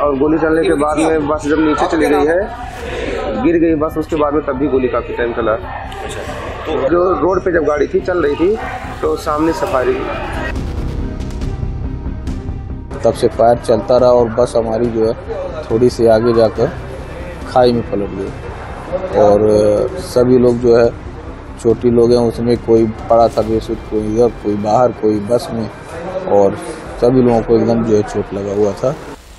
और गोली चलने के बाद में बस जब नीचे चली गई है, गिर गई बस, उसके बाद में तब भी गोली काफ़ी टाइम चला। तो जो रोड पे जब गाड़ी थी चल रही थी तो सामने से फायरिंग, तब से फायर चलता रहा और बस हमारी जो है थोड़ी सी आगे जाकर खाई में पलट गई और सभी लोग जो है छोटी लोग हैं, उसमें कोई पड़ा था बेसुध, कोई इधर, कोई बाहर, कोई बस में, और सभी लोगों को एकदम जो है चोट लगा हुआ था।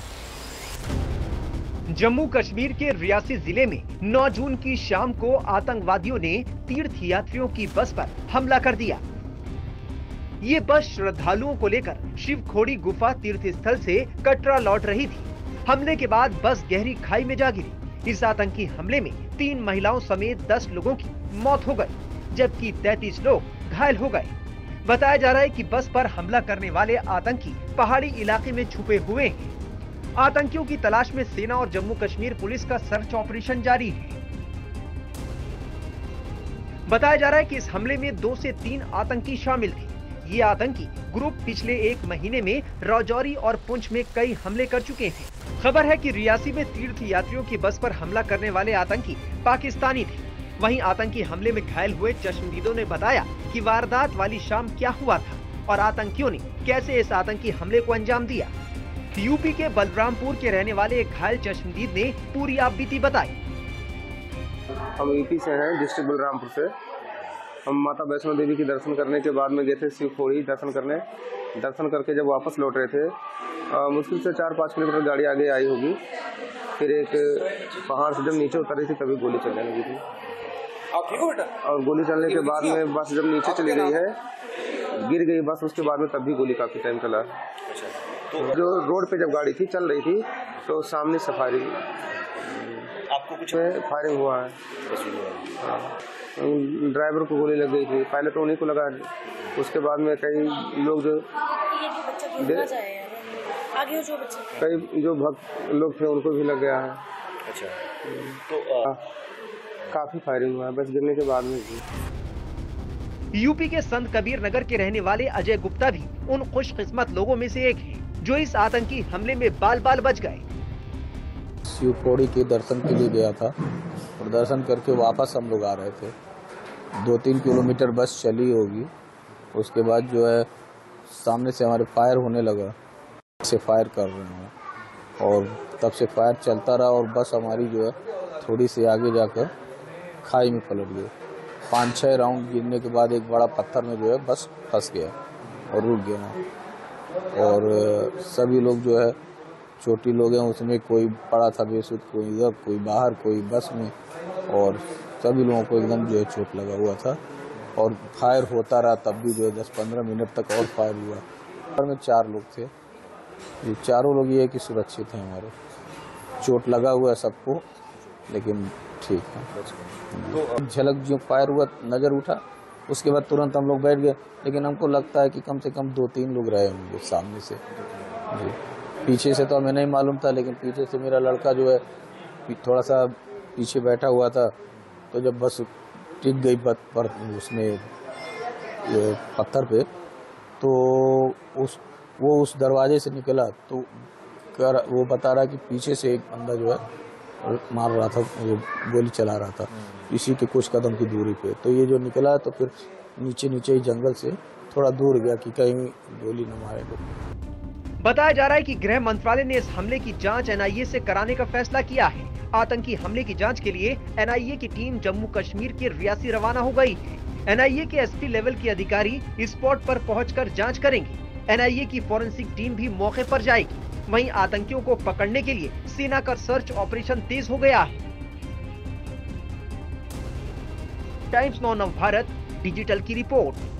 जम्मू कश्मीर के रियासी जिले में 9 जून की शाम को आतंकवादियों ने तीर्थ यात्रियों की बस पर हमला कर दिया। ये बस श्रद्धालुओं को लेकर शिवखोड़ी गुफा तीर्थ स्थल से कटरा लौट रही थी। हमले के बाद बस गहरी खाई में जा गिरी। इस आतंकी हमले में 3 महिलाओं समेत 10 लोगों की मौत हो गई, जबकि 33 लोग घायल हो गए। बताया जा रहा है कि बस पर हमला करने वाले आतंकी पहाड़ी इलाके में छुपे हुए हैं। आतंकियों की तलाश में सेना और जम्मू कश्मीर पुलिस का सर्च ऑपरेशन जारी है। बताया जा रहा है कि इस हमले में 2 से 3 आतंकी शामिल थे। ये आतंकी ग्रुप पिछले 1 महीने में राजौरी और पुंछ में कई हमले कर चुके हैं। खबर है कि रियासी में तीर्थ यात्रियों की बस पर हमला करने वाले आतंकी पाकिस्तानी थे। वहीं आतंकी हमले में घायल हुए चश्मदीदों ने बताया कि वारदात वाली शाम क्या हुआ था और आतंकियों ने कैसे इस आतंकी हमले को अंजाम दिया। यूपी के बलरामपुर के रहने वाले एक घायल चश्मदीद ने पूरी आपबीती बताई। हम यूपी से हैं, डिस्ट्रिक्ट बलरामपुर से। हम माता वैष्णो देवी के दर्शन करने के बाद में गए थे शिवखोड़ी दर्शन करने। दर्शन करके जब वापस लौट रहे थे, मुश्किल से 4-5 किलोमीटर गाड़ी आगे आई होगी, फिर एक पहाड़ से जब नीचे उतर रही थी तभी गोली चलने लगी थी। आप ठीक हो बेटा? और गोली चलने के बाद में बस जब नीचे चली गई है, गिर गई बस, उसके बाद में तब भी गोली काफ़ी टाइम चला। तो जो रोड पे जब गाड़ी थी चल रही थी तो सामने से फायरिंग, आपको कुछ फायरिंग हुआ है। ड्राइवर को गोली लग गई थी, पहले तो उन्हीं को लगा, उसके बाद में कई लोग जो कई जो भक्त लोग थे उनको भी लग गया है। अच्छा, तो काफी फायरिंग हुआ है बस गिरने के बाद में भी। यूपी के संत कबीर नगर के रहने वाले अजय गुप्ता भी उन खुशकिस्मत लोगों में से एक हैं जो इस आतंकी हमले में बाल बाल बच गए। शिवखोड़ी के दर्शन के लिए गया था और दर्शन करके वापस हम लोग आ रहे थे। 2-3 किलोमीटर बस चली होगी, उसके बाद जो है सामने से हमारे फायर होने लगा, से फायर कर रहे हैं और तब से फायर चलता रहा और बस हमारी जो है थोड़ी सी आगे जाकर खाई में पलट गई। 5-6 राउंड गिरने के बाद एक बड़ा पत्थर में जो है बस फंस गया और रुक गया और सभी लोग जो है छोटी लोग हैं, उसमें कोई पड़ा था बेसुध, कोई इधर, कोई बाहर, कोई बस में, और सभी लोगों को एकदम जो है चोट लगा हुआ था और फायर होता रहा। तब भी जो है 10-15 मिनट तक और फायर हुआ। फायर में 4 लोग थे, ये चारों लोग ये है कि सुरक्षित हैं, हमारे चोट लगा हुआ है सबको, लेकिन ठीक है। तो झलक जो फायर हुआ नज़र उठा, उसके बाद तुरंत हम लोग बैठ गए, लेकिन हमको लगता है कि कम से कम 2-3 लोग रहे होंगे सामने से जी। पीछे से तो हमें नहीं मालूम था, लेकिन पीछे से मेरा लड़का जो है थोड़ा सा पीछे बैठा हुआ था, तो जब बस टिक गई पर उसमें ये पत्थर पे, तो वो उस दरवाजे से निकला, तो वो बता रहा कि पीछे से एक बंदा जो है मार रहा था, वो गोली चला रहा था इसी के कुछ कदम की दूरी पे। तो ये जो निकला तो फिर नीचे ही जंगल से थोड़ा दूर गया कि कहीं गोली न मारे लोग। बताया जा रहा है कि गृह मंत्रालय ने इस हमले की जांच एनआईए से कराने का फैसला किया है। आतंकी हमले की जांच के लिए एनआईए की टीम जम्मू कश्मीर के रियासी रवाना हो गई है। एनआईए के एसपी लेवल के अधिकारी स्पॉट पर पहुंचकर जांच करेंगे। एनआईए की फॉरेंसिक टीम भी मौके पर जाएगी। वहीं आतंकियों को पकड़ने के लिए सेना का सर्च ऑपरेशन तेज हो गया है। टाइम्स नाउ नव भारत डिजिटल की रिपोर्ट।